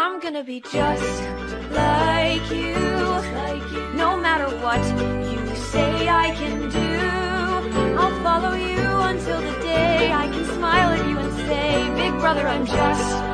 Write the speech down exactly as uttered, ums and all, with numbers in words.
I'm gonna be just like you. No matter what you say I can do, I'll follow you until the day I can smile at you and say, big brother, I'm just